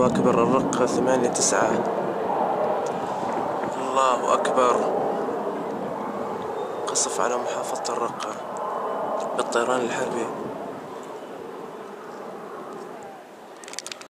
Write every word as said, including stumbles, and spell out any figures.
الله أكبر. الرقة ثمانية تسعة. الله أكبر. قصف على محافظة الرقة بالطيران الحربي.